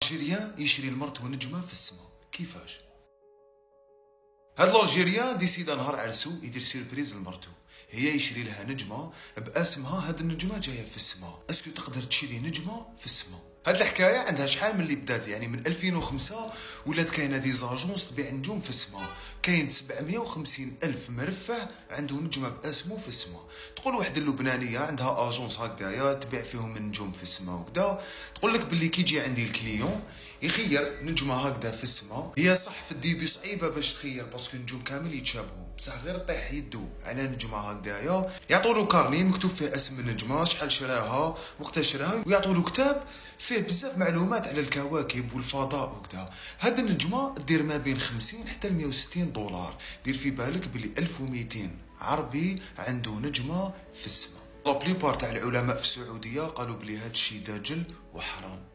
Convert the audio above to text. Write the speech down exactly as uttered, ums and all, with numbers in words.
الجيريان يشري لمرته نجمه في السماء. كيفاش؟ هاد الالجيريان ديسيدا نهار عرسو يدير سيربريز لمرته، هي يشري لها نجمه باسمها. هاد النجمه جايه في السماء. اسكو تقدر تشري نجمه في السماء؟ هاد الحكايه عندها شحال من اللي بدات، يعني من ألفين وخمسة ولات كاينه دي زاجونس تبيع نجوم في السماء. كاين سبعمية وخمسين الف مرفه عنده نجمه باسمه في السماء. تقول واحد اللبنانيه عندها اجونس هكذايا تبيع فيهم النجوم في السماء وكذا، تقول لك باللي كي يجي عندي الكليون يخير نجمه هكذا في السماء. هي صح في الديبي صعيبه باش تخير باسكو النجوم كامل يتشابهوا، بصح غير طيح يدو على نجمه هكذايا، يعطوا له كارني مكتوب فيه اسم النجمه، شحال شراها، وقتها شراها، ويعطوا له كتاب فيه بزاف معلومات على الكواكب والفضاء وكذا. هاد النجمه دير ما بين خمسين حتى مية وستين دولار. دير في بالك بلي ألف ومئتين عربي عنده نجمه في السماء. لا بليبار تاع العلماء في السعوديه قالوا بلي هاد الشيء داجل وحرام.